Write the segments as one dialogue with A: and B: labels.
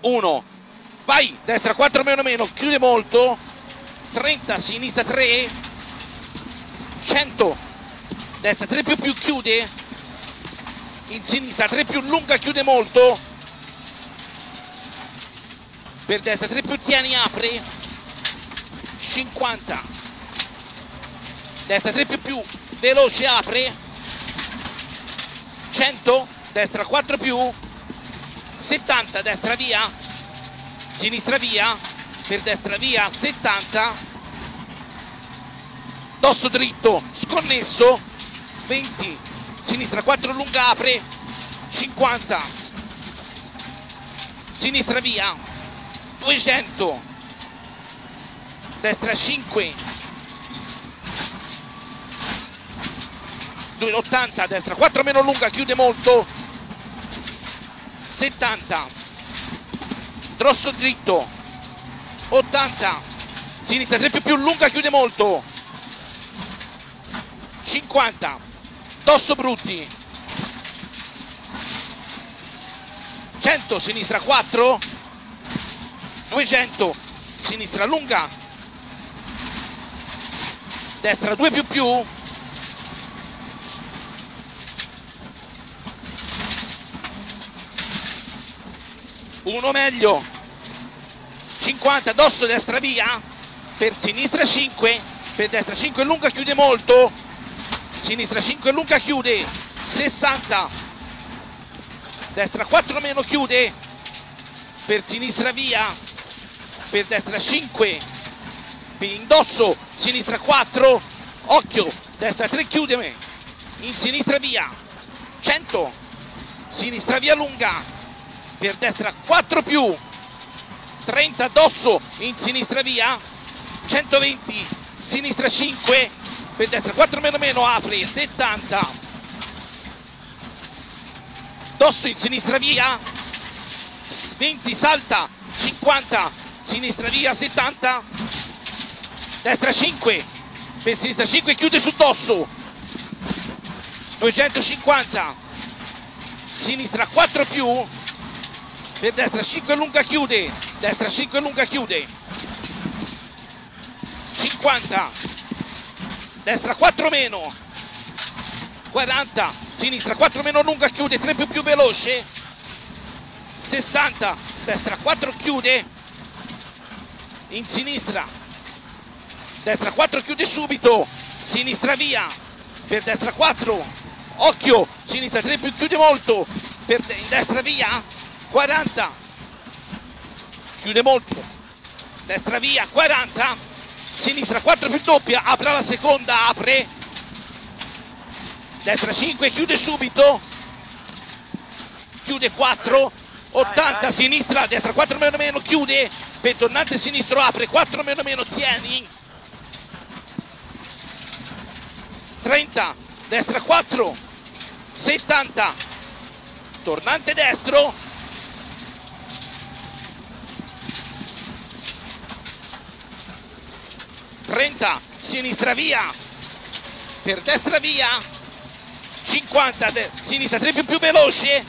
A: 1, vai, destra 4 meno meno, chiude molto, 30, sinistra 3, 100, destra 3 più chiude, in sinistra 3 più lunga, chiude molto, per destra 3 più tieni, apre, 50, destra 3 più veloce, apre, 100, destra 4 più, 70, destra via, sinistra via, per destra via, 70, dosso dritto, sconnesso, 20, sinistra 4 lunga, apre, 50, sinistra via, 200, destra 5, 80, destra 4 meno lunga, chiude molto, 70, dosso dritto, 80, sinistra 3 più lunga, chiude molto, 50, dosso brutti, 100, sinistra 4, 200, sinistra lunga, destra 2 più, 1 meglio, 50, dosso destra via, per sinistra 5, per destra 5 lunga, chiude molto, sinistra 5 lunga, chiude, 60, destra 4 meno, chiude, per sinistra via, per destra 5, per indosso, sinistra 4, occhio, destra 3 chiude, in sinistra via, 100, sinistra via lunga, per destra 4 più, 30, dosso, in sinistra via, 120, sinistra 5, per destra 4 meno meno, apre, 70, dosso in sinistra via, 20, salta, 50, sinistra via, 70, destra 5, per sinistra 5, chiude sul dosso, 250, sinistra 4 più, per destra 5 lunga, chiude, destra 5 lunga, chiude, 50, destra 4 meno, 40, sinistra 4 meno lunga, chiude, 3 più veloce, 60, destra 4 chiude, in sinistra, destra 4 chiude subito, sinistra via, per destra 4, occhio, sinistra 3 più chiude molto, in destra via, 40, chiude molto, destra via, 40, sinistra 4 più doppia, apre la seconda, apre, destra 5, chiude subito, chiude 4, 80, sinistra, destra 4 meno meno, chiude, per tornante sinistro, apre, 4 meno meno, tieni, 30, destra 4, 70, tornante destro, 30, sinistra via, per destra via, 50, sinistra 3 più veloce,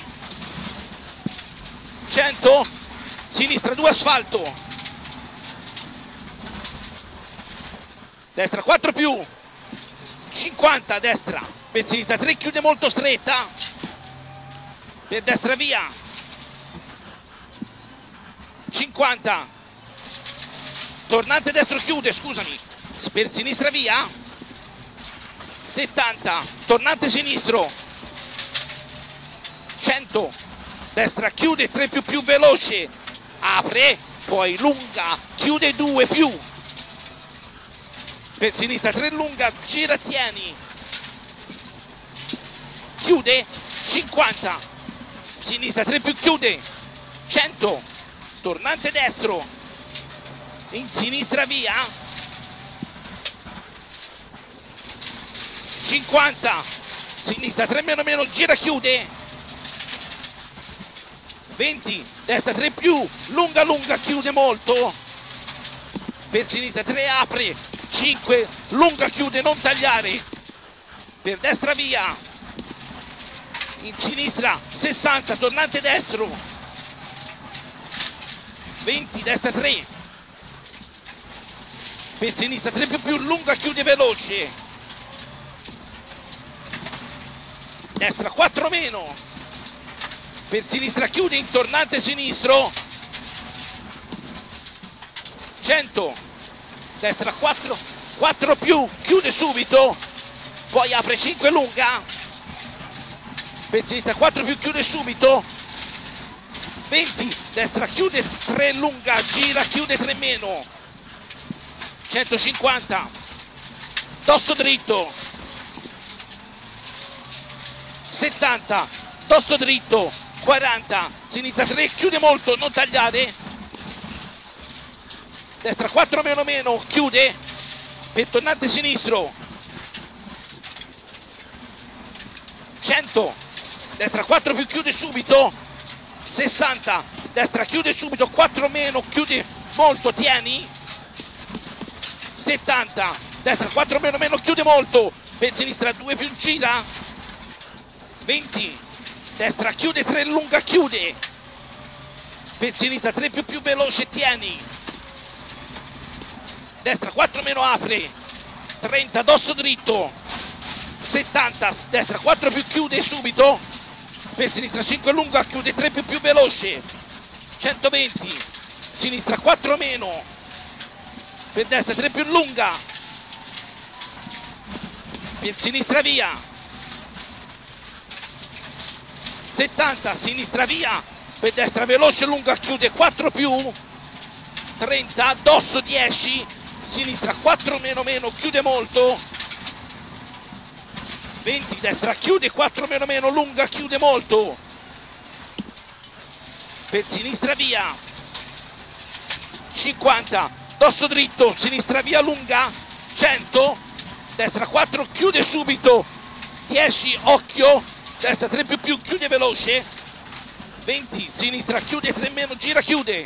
A: 100, sinistra 2 asfalto, destra 4 più, 50, destra, per sinistra 3 chiude molto stretta, per destra via, 50, tornante destro chiude, scusami, per sinistra via, 70, tornante sinistro, 100, destra chiude 3 più veloce, apre, poi lunga, chiude 2 più, per sinistra 3 lunga, gira, tieni, chiude, 50, sinistra 3 più chiude, 100, tornante destro, in sinistra via, 50, sinistra 3 meno meno, gira, chiude, 20, destra 3 più, lunga lunga, chiude molto, per sinistra 3 apre, 5, lunga chiude, non tagliare, per destra via, in sinistra 60, tornante destro, 20, destra 3, per sinistra 3 più, lunga, chiude veloce, destra 4 meno, per sinistra chiude in tornante sinistro, 100, destra 4, 4 più, chiude subito, poi apre 5 lunga, per sinistra 4 più, chiude subito, 20, destra chiude 3 lunga, gira, chiude 3 meno, 150, dosso dritto, 70, dosso dritto, 40, sinistra 3, chiude molto, non tagliare, destra 4 meno meno, chiude, per tornante sinistro, 100, destra 4 più, chiude subito, 60, destra chiude subito, 4 meno, chiude molto, tieni, 70, destra 4 meno meno, chiude molto, per sinistra 2 più, gira, 20, destra chiude 3 lunga, chiude, per sinistra 3 più veloce, tieni, destra 4 meno, apre, 30, dosso dritto, 70, destra 4 più, chiude subito, per sinistra 5 lunga, chiude 3 più veloce, 120, sinistra 4 meno, per destra 3 più lunga, per sinistra via, 70, sinistra via, per destra veloce lunga, chiude 4 più, 30, dosso 10, sinistra 4 meno meno, chiude molto, 20, destra chiude 4 meno meno, lunga, chiude molto, per sinistra via, 50, dosso dritto, sinistra via lunga, 100, destra 4, chiude subito, 10, occhio, destra 3 più, chiude veloce, 20, sinistra chiude 3 meno, gira, chiude,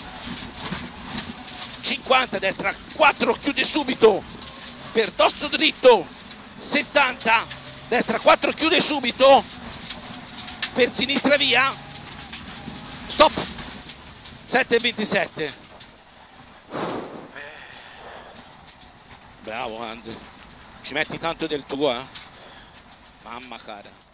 A: 50, destra 4, chiude subito, per dosso dritto, 70, destra 4, chiude subito, per sinistra via, stop, 7,27. Bravo Andre, ci metti tanto del tuo, mamma cara.